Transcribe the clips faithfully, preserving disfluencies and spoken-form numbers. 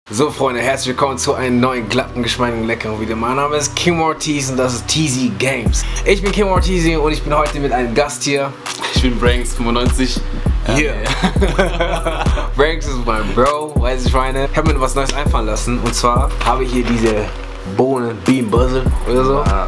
So Freunde, herzlich willkommen zu einem neuen glatten, geschmeidigen, leckeren Video. Mein Name ist Kim Ortiz und das ist T Z Games. Ich bin Kim Ortiz und ich bin heute mit einem Gast hier. Ich bin Branks fünfundneunzig. Hier. Yeah. Branks ist mein Bro, weiß ich meine. Ich habe mir was Neues einfallen lassen und zwar habe ich hier diese Bohnen, Bean Buzzard oder so. Ah.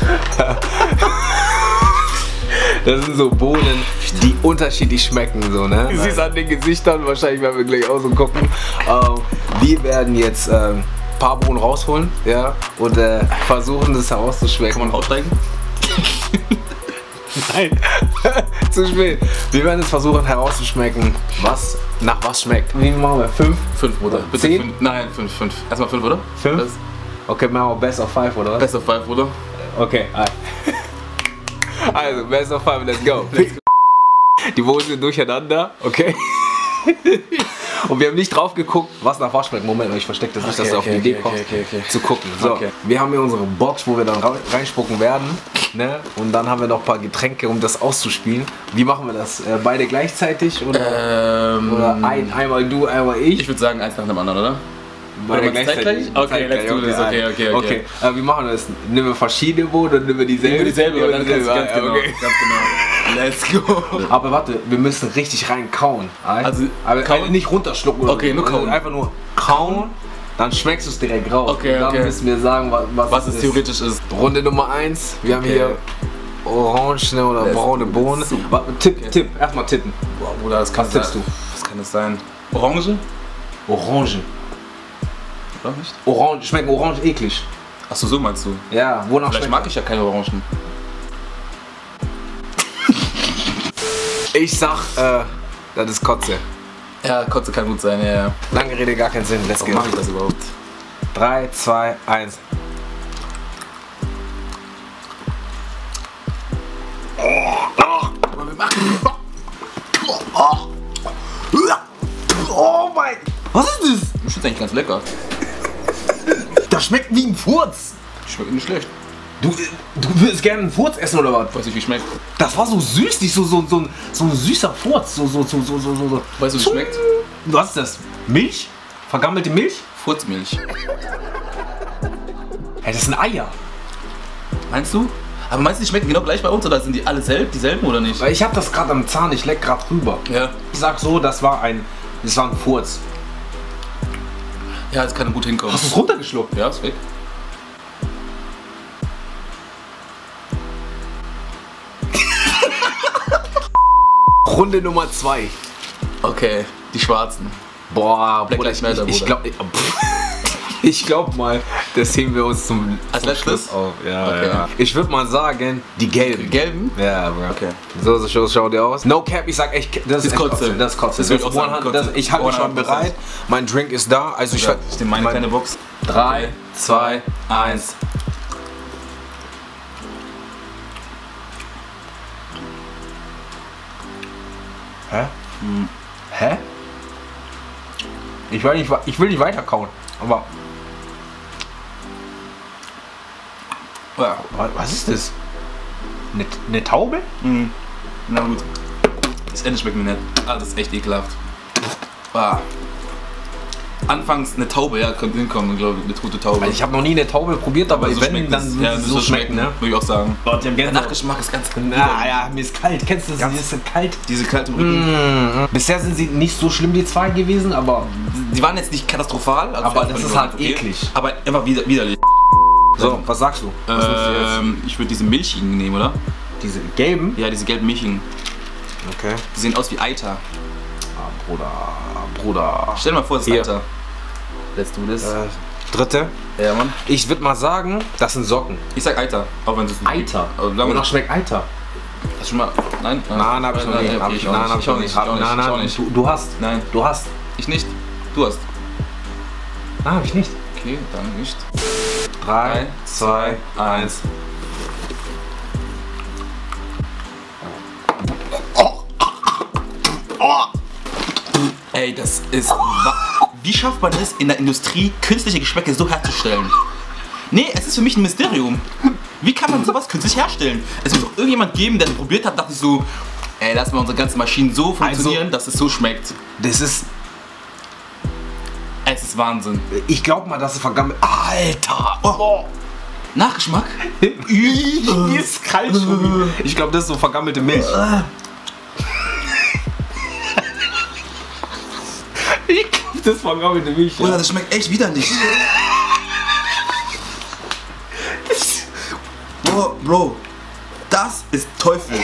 Das sind so Bohnen, die unterschiedlich schmecken, so, ne? Du siehst an den Gesichtern, wahrscheinlich werden wir gleich auch so gucken. Ähm, wir werden jetzt ein ähm, paar Bohnen rausholen, ja, und äh, versuchen das herauszuschmecken. Kann man aussteigen? Nein, zu spät. Wir werden jetzt versuchen herauszuschmecken, was nach was schmeckt. Wie machen wir? Fünf? Fünf, Bruder. Bitte Zehn? Fünf. Nein, fünf, fünf. Erstmal fünf, oder? Fünf? Das? Okay, machen wir Best of Five, oder was? Best of Five, Bruder. Okay, also, Best of Five, let's go. Let's go. Die Bohnen sind durcheinander, okay? Und wir haben nicht drauf geguckt, was nach was schmeckt. Moment, ich verstecke das nicht, okay, dass du okay, auf die Idee okay, kommst, okay, okay, okay. zu gucken. So, okay. Wir haben hier unsere Box, wo wir dann reinspucken werden. Ne? Und dann haben wir noch ein paar Getränke, um das auszuspielen. Wie machen wir das? Äh, beide gleichzeitig? Oder, ähm, oder ein, einmal du, einmal ich? Ich würde sagen, eins nach dem anderen, oder? Beide gleichzeitig? Okay, let's do this. Okay, okay, okay. Okay, äh, wie machen wir das? Nehmen wir verschiedene Bohnen oder nehmen wir dieselbe? Nehmen wir dieselbe, oder dann kannst du ganz genau. Okay. Ganz genau. Let's go. Aber warte, wir müssen richtig rein kauen. Also, aber kauen? nicht runterschlucken. Okay, nur kauen. Einfach nur kauen, dann schmeckst du es direkt raus. Okay, und dann okay. müssen wir sagen, was, was, was es es theoretisch ist. Runde Nummer eins. Wir haben okay. hier Orange oder Let's braune Bohnen. Warte, tipp, okay. tipp, erstmal tippen. Boah, Bruder, das kann was tippst sein. du? Was kann das sein? Orange? Orange. Oder nicht? Orange, schmecken Orange eklig. Achso, so meinst du? Ja, wonach Vielleicht schmeckt mag ich ja keine Orangen. Ich sag, äh, das ist Kotze. Ja, Kotze kann gut sein, ja, ja. Lange Rede, gar keinen Sinn. Let's Warum go. mache ich das überhaupt? drei, zwei, eins. Oh mein... Was ist das? Das schmeckt eigentlich ganz lecker. Das schmeckt wie ein Furz. Schmeckt nicht schlecht. Du, du würdest gerne einen Furz essen oder was? Weiß nicht, wie schmeckt. Das war so süß, nicht so, so, so, ein, so ein süßer Furz. So, so, so, so, so, so. Weißt du, wie es schmeckt? Was ist das? Milch? Vergammelte Milch? Furzmilch. Hey, das sind Eier. Meinst du? Aber meinst du, die schmecken genau gleich bei uns oder sind die alle selb, dieselben oder nicht? Weil ich habe das gerade am Zahn, ich leck gerade rüber. Ja. Ich sag so, das war ein, das war ein Furz. Ja, es kann gut hinkommen. Hast du es runtergeschluckt? Ja, ist weg. Runde Nummer zwei. Okay, die schwarzen. Boah, Black Bruder, Lives Matter, ich, ich Bruder. glaube ich glaub mal, das heben wir uns zum, Als zum letztes? Schluss auf. Ja, Okay. ja. Ich würde mal sagen, die gelben. Die gelben? Ja, Bro. Okay. So, so schaut schaut der aus. No cap, ich sag echt, das ist Ist echt Kotze. Das ist Kotze. Das würd ich auch sagen, hundert, Kotze. das, ich halte mich schon hundert Prozent. bereit. Mein Drink ist da. Also ich, Ja, ich nehme meine mein, kleine Box. drei, zwei, eins. Hä? Hm. Hä? Ich will nicht, ich will nicht weiter kauen. Aber Ja. wa- was ist das? Eine ne Taube? Mhm. Na gut. Das Ende schmeckt mir nicht. Ah, das ist echt ekelhaft. Ah. Anfangs eine Taube, ja, könnte hinkommen, glaube ich, eine tote Taube. Weil ich habe noch nie eine Taube probiert, aber, so wenn, schmeckt dann es. wird Ja, es so schmeckt, ne? Würde ich auch sagen. Gott, die haben Der Gänsehaut. Nachgeschmack ist ganz Na ja, mir ist kalt. Kennst du das? Ganz- Ist das kalt? Diese kalte Rücken. Mm. Bisher sind sie nicht so schlimm, die zwei gewesen, aber Die waren jetzt nicht katastrophal. Also Aber war das einfach ist nur halt okay, eklig. Aber immer wieder widerlich. so, was sagst du? Was nimmst du jetzt? Ähm, ich würde diese milchigen nehmen, oder? Diese gelben? Ja, diese gelben milchigen. Okay. Die sehen aus wie Eiter. Ah, Bruder, Bruder. Stell dir mal vor, das ist Hier. Eiter. Let's do this. Äh, dritte. Ja, Mann. Ich würde mal sagen, das sind Socken. Ich sag Eiter. Auch wenn es nicht. Eiter. Aber lange Wonach noch. schmeckt Eiter? Hast du schon mal. Nein? Nein, hab ich noch nie. Nein, Hab okay, ich ich auch nein, nicht. hab Ich auch nicht. Ich auch nicht. Nein, Ich auch nein, nicht. du, du hast. Nein. Du hast. Ich nicht. Du hast. Nein, hab ich nicht. Okay, dann nicht. Drei, zwei, eins. Ey, das ist. wa- Wie schafft man es in der Industrie, künstliche Geschmäcke so herzustellen? Nee, es ist für mich ein Mysterium. Wie kann man sowas künstlich herstellen? Es muss doch irgendjemand geben, der es probiert hat, dachte ich so, ey, lass mal unsere ganzen Maschinen so funktionieren, Also- dass es so schmeckt. Das ist. Es ist Wahnsinn. Ich glaub mal, dass es vergammelt. Alter! Oh. Nachgeschmack? Hier ist kalt schon. Ich glaube, das ist so vergammelte Milch. Ich glaube, das ist vergammelte Milch. Oder ja. Das schmeckt echt widerlich. Bro, Bro, das ist Teufel.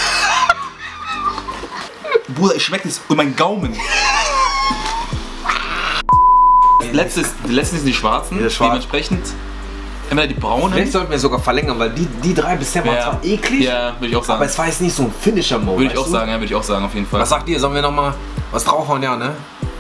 Bruder, ich schmecke das in meinen Gaumen. Letztes, die letzten sind die schwarzen, ja, schwarz. Dementsprechend entweder die braunen. Vielleicht sollten wir sogar verlängern, weil die, die drei bisher waren ja. zwar eklig, ja, würde ich auch sagen. Aber es war jetzt nicht so ein Finisher-Mode. Würde ich auch du? sagen, ja, würde ich auch sagen, auf jeden Fall. Was sagt ihr? Sollen wir nochmal was draufhauen? Ja, ne?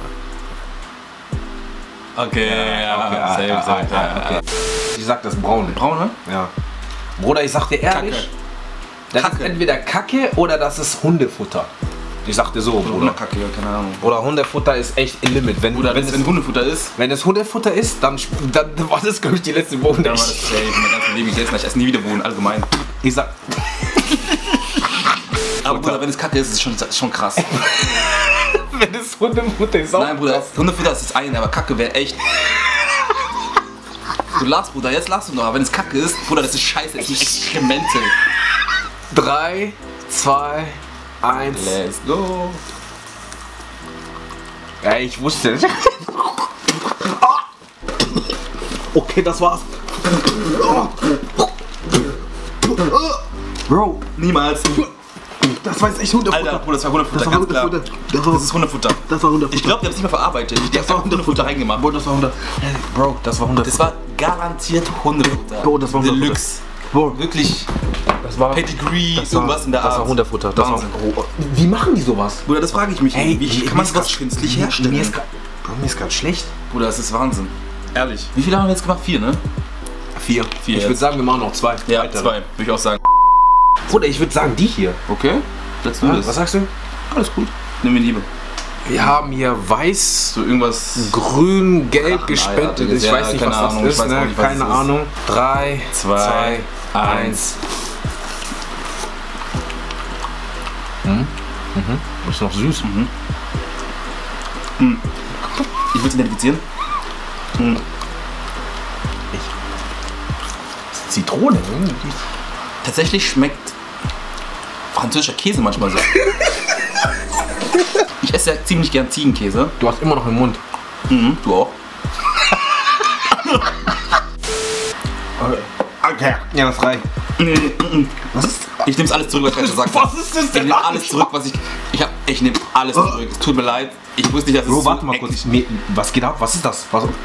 Okay, ja, okay, ja, safe, ja, safe, ja, ja, okay. Ich sag das braune. Braune? Ja. Bruder, ich sag dir ehrlich, Kacke. das Kacke. ist entweder Kacke oder das ist Hundefutter. Ich sag dir so, Bruder. Oder Kacke, keine Ahnung. Oder Hundefutter ist echt im Limit. Wenn, Oder wenn es wenn Hundefutter ist. Wenn es Hundefutter ist, dann, dann war das, glaube ich, die letzte Bohnen. Dann war das safe. Mein ganzes Leben gegessen. Ich esse nie wieder Bohnen, allgemein. Ich sag... Aber Bruder, wenn es Kacke ist, ist es schon, ist schon krass. Wenn es Hundefutter ist, auch Nein, Bruder, krass. Hundefutter ist das eine, aber Kacke wäre echt... Du lachst, Bruder, jetzt lachst du noch. Aber wenn es Kacke ist, Bruder, das ist scheiße. Das sind Exkremente. Drei, zwei, eins. Let's go. Ja, ich wusste. Okay, das war's. Bro, niemals. Das war jetzt echt Hundefutter. Alter, Bruder, das war Hundefutter, das war ganz Hundefutter. klar. Das, war, das ist Hundefutter. Das war Hundefutter. Ich glaube, die haben es nicht mehr verarbeitet. Ich das war Hundefutter reingemacht. Bro, das war Hundefutter. Bro, das war Hundefutter. Das war garantiert Hundefutter. Bro, das war Hundefutter. Deluxe. Bro, wirklich. Das war Pedigree, das war, irgendwas in der das Art. Das war Hundefutter. Das war, oh, wie machen die sowas? Bruder, das frage ich mich. Ey, wie kann man sowas künstlich herstellen? Mir ist, Bro, mir ist gerade schlecht. Bruder, das ist Wahnsinn. Ehrlich. Wie viele haben wir jetzt gemacht? Vier, ne? Vier. Vier ich würde sagen, wir machen noch zwei. Ja, Weitere. zwei, würde ich auch sagen. Bruder, ich würde sagen, die hier. Okay. Let's do ah, this. Was sagst du? Alles gut. Nimm mir Liebe. Wir haben hier weiß, so irgendwas grün, gelb Ach, gespendet. Ich ja, weiß nicht, was Ahnung, das ist. Ne? Nicht, keine Ahnung. Ist. Drei, zwei, zwei eins. Mhm. Mhm. Ist noch süß. Mhm. Mhm. Ich will es identifizieren. Mhm. Ich. Zitrone. Tatsächlich schmeckt französischer Käse manchmal so. Ich esse ja ziemlich gern Ziegenkäse. Du hast immer noch im Mund. Mhm, du auch. Okay. Ja, das reicht. Nee, nee, was ist? Ich nehme alles zurück, was ich gerade gesagt habe. Was ist das denn? Ich nehme alles zurück, was ich. Ich hab. Ich nehme alles zurück. Es tut mir leid. Ich wusste nicht, dass es Bro, so warte mal kurz. Mir, was geht ab? Was ist das? Was?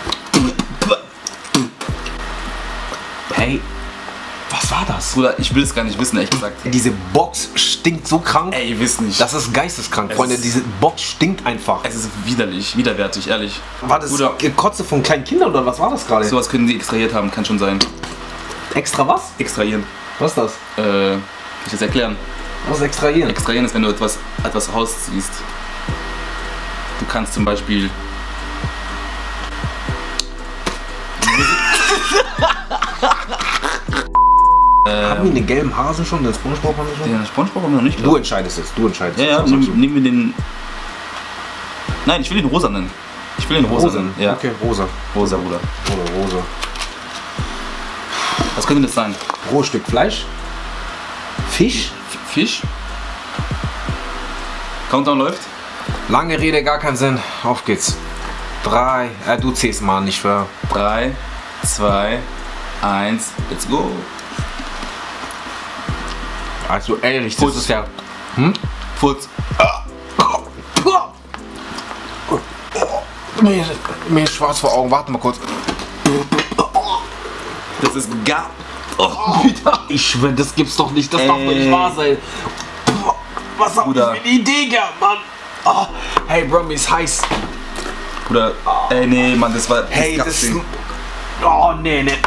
Hey. Was war das? Bruder, ich will es gar nicht wissen, ehrlich gesagt. Diese Box stinkt so krank. Ey, ihr wisst nicht. Das ist geisteskrank, es Freunde. Diese Box stinkt einfach. Es ist widerlich, widerwärtig, ehrlich. War das Bruder, Kotze von kleinen Kindern oder was war das gerade? Sowas können die extrahiert haben, kann schon sein. Extra was? Extrahieren. Was ist das? Äh, kann ich das erklären? Was ist extrahieren? Extrahieren ist, wenn du etwas, etwas rausziehst. Du kannst zum Beispiel... Haben wir den gelben Hasen schon? Den Spongebob haben wir schon? Den Spongebob haben wir noch nicht. Du entscheidest es, du entscheidest ja, ja, es. Ja, nehmen wir den... Nein, ich will den rosa nennen. Ich will den rosa nennen. Ja. Okay, rosa. Rosa, Bruder. Oder rosa. Was könnte das sein? Rohes Stück Fleisch. Fisch. F Fisch. Countdown läuft. Lange Rede, gar keinen Sinn. Auf geht's. Drei. Äh, du zählst mal nicht für. Drei, zwei, eins. Let's go. Also ehrlich, das ist ja. Hm? Furz. Mir, mir ist schwarz vor Augen. Warte mal kurz. Das ist gar. Oh, ich schwöre, das gibt's doch nicht. Das darf doch nicht wahr sein. Was hab ich für eine Idee gehabt, Mann? Oh, hey, Bro, mir ist heiß. Bruder, ey, nee, Mann, das war. Hey, das ist. Oh, nee, nee.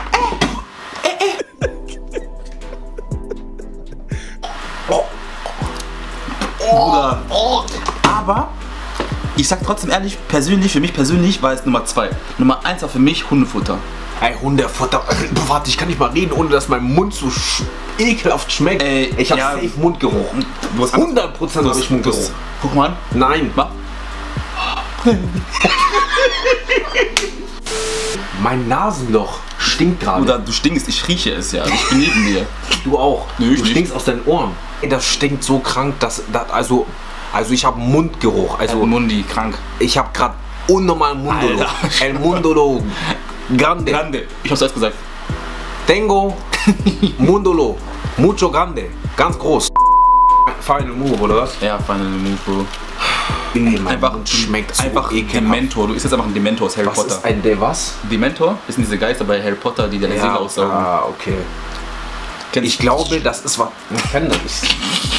Bruder. Aber ich sag trotzdem ehrlich, persönlich, für mich persönlich war es Nummer zwei. Nummer eins war für mich Hundefutter. Ey, Hundefutter. Warte, ich kann nicht mal reden, ohne dass mein Mund so sch ekelhaft schmeckt. Ey, ich hab ja, safe Mundgeruch. Du hast hundert Prozent hab ich Mundgeruch. Guck mal an. Nein. Was? Mein Nasenloch stinkt gerade. Oder du stinkst, ich rieche es ja. Ich bin neben dir. Du auch. Nö, ich du stinkst nicht. aus deinen Ohren. Ey, das stinkt so krank, dass, dass also, also ich habe Mundgeruch. Also El Mundi, krank. ich habe gerade unnormalen Mundolo. Alter. El Mundolo grande. Grande. Ich hab's erst gesagt. Tengo Mundolo mucho grande. Ganz groß. Final Move, oder was? Ja, Final Move, Bro. Ey, mein Einfach, Mund schmeckt so einfach ekelhaft. Dementor. Du isst jetzt einfach ein Dementor aus Harry Was Potter. ist ein De was? Dementor? Das sind diese Geister bei Harry Potter, die deine Seele aussaugen. Ah, okay. Kennst Ich du? glaube, das ist was. Ich kenne das nicht.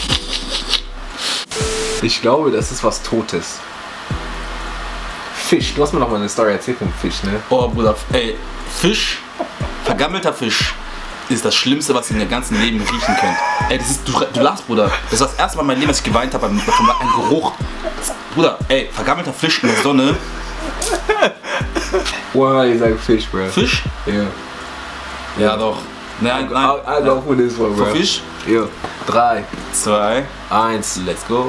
Ich glaube, das ist was Totes. Fisch. Du hast mir noch mal eine Story erzählt vom Fisch, ne? Oh, Bruder. Ey, Fisch, vergammelter Fisch, ist das Schlimmste, was ihr in der ganzen Leben riechen könnt. Ey, das ist, du, du lachst, Bruder. Das war das erste Mal in meinem Leben, dass ich geweint habe, ein Geruch. Bruder, ey, vergammelter Fisch in der Sonne. Wow, ich sag Fisch, bro. Fisch? Ja. Ja, doch. Nein, nein. I, I go for this one, bro. Für Fisch? Ja. Drei, Zwei. eins. Let's go.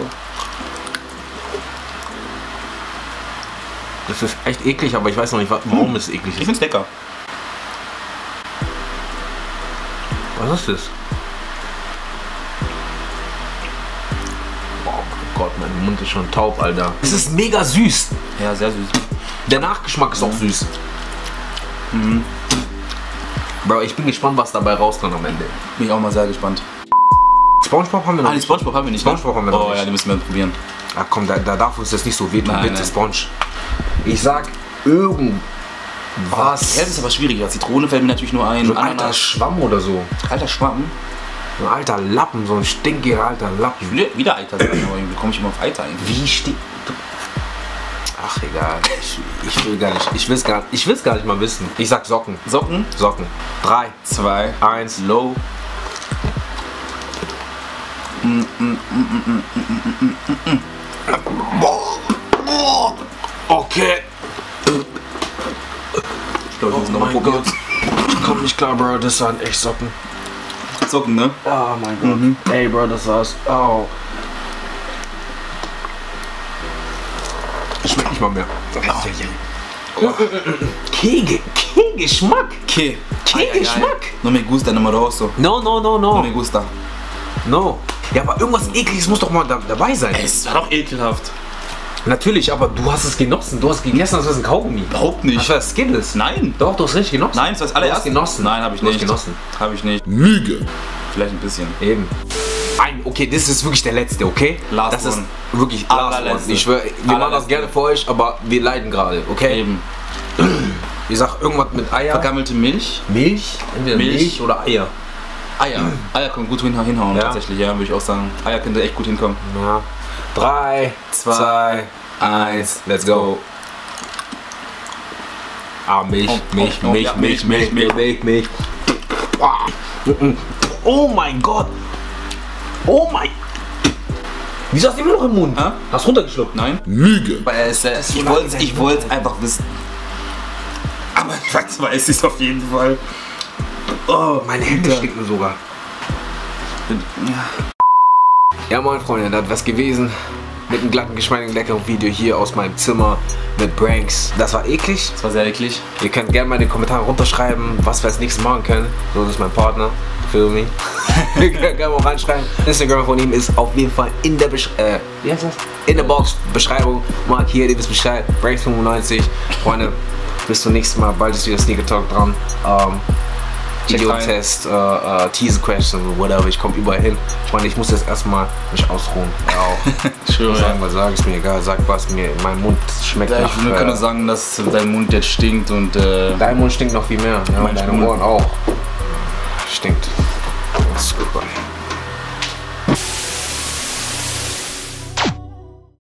Das ist echt eklig, aber ich weiß noch nicht, warum es eklig Ich ist. find's lecker. Was ist das? Oh mein Gott, mein Mund ist schon taub, Alter. Es ist mega süß. Ja, sehr süß. Der Nachgeschmack ist auch süß. Mhm. Bro, ich bin gespannt, was dabei rauskommt am Ende. Bin ich auch mal sehr gespannt. Spongebob haben wir noch Ah, die nicht. Spongebob haben wir nicht. Spongebob haben wir noch Oh nicht. ja, die müssen wir probieren. Ach komm, da, da darf uns das nicht so wehtun. Nein, Bitte, nein. Sponge. Ich sag irgendwas. Ja, das ist aber schwierig. Ja, Zitrone fällt mir natürlich nur ein. So ein alter Ananas. Schwamm oder so. Alter Schwamm. So ein alter Lappen, so ein stinkiger alter Lappen. Ich will wieder Eiter sagen, aber irgendwie komme ich immer auf Eiter eigentlich. Wie stinkt. Ach egal. Ich, ich will gar nicht. Ich will's gar, ich will's gar nicht mal wissen. Ich sag Socken. Socken. Socken. Drei, Zwei. eins. Low. Okay. Ich glaube, wir müssen noch mal mein probieren. Gott. Ich komm nicht klar, Bro. Das waren echt Socken. Socken, ne? Oh mein Gott. Mhm. Ey, Bro, das war's. Oh. Schmeckt nicht mal mehr. Oh. Kege. Kege-Geschmack. Okay. Kege-Geschmack. No me gusta, no me roso. No, no, no, No no. me gusta. No. Ja, aber irgendwas Ekliges muss doch mal da, dabei sein. Es war doch ekelhaft. Natürlich, aber du hast es genossen. Du hast gegessen, als wäre es ein Kaugummi. Überhaupt nicht. Das war Skittles. Nein. Doch, du hast richtig genossen. Nein, das war das Du hast allererste. genossen. Nein, habe ich Du hast nicht. genossen. Habe ich nicht. Lüge. Vielleicht ein bisschen. Eben. Ein, okay, das ist wirklich der letzte, okay? Last das ist one. wirklich last one. Allerletzte. Ich schwör, wir machen das Allerletzte. gerne für euch, aber wir leiden gerade, okay? Eben. Ich sag irgendwas mit Eier. Vergammelte Milch. Milch? Entweder Milch. Milch. oder Eier. Eier. Eier können gut hin- hinhauen, Ja. tatsächlich, ja, würde ich auch sagen. Eier könnte echt gut hinkommen. Ja. Drei, Zwei, zwei, eins, let's go. Ah, Milch, Oh, Milch, oh, oh, Milch, ja, Milch, Milch, Milch, Milch, Milch, Milch. Boah. Oh mein Gott. Oh mein. Wieso hast du immer noch im Mund? Hä? Hast runtergeschluckt? Nein? Lüge. Weil er ist, äh, so ich lange wollte sein ich Mund. wollte einfach wissen. Aber ich weiß, weiß ich es auf jeden Fall. Oh, Meine Hände Alter. stinken sogar. Ja. Ja, moin Freunde, das war's gewesen. Mit einem glatten, geschmeidigen, leckeren Video hier aus meinem Zimmer mit Pranks. Das war eklig. Das war sehr eklig. Ihr könnt gerne mal in die Kommentare runterschreiben, was wir als nächstes machen können. So, das ist mein Partner. Feel me. Ihr könnt gerne mal reinschreiben. Instagram von ihm ist auf jeden Fall in der Besch äh, wie heißt das? In der Box, Beschreibung. Markiert, ihr wisst Bescheid. Pranks fünfundneunzig. Freunde, bis zum nächsten Mal. Bald ist wieder Sneaker Talk dran. Ähm, Video-Test, äh, äh, Teaser-Question, whatever. Ich komme überall hin. Ich meine, ich muss jetzt erstmal mich ausruhen. Ja, auch. Schön, Sagen, was sagen, ist mir egal. Sag was, mir, mein Mund schmeckt Ja, nach. ich kann nur Äh, sagen, dass dein Mund jetzt stinkt und äh, dein Mund stinkt noch viel mehr. Ja, Mein deine Mund. Ohren auch. Stinkt. Das ist gut, Mann.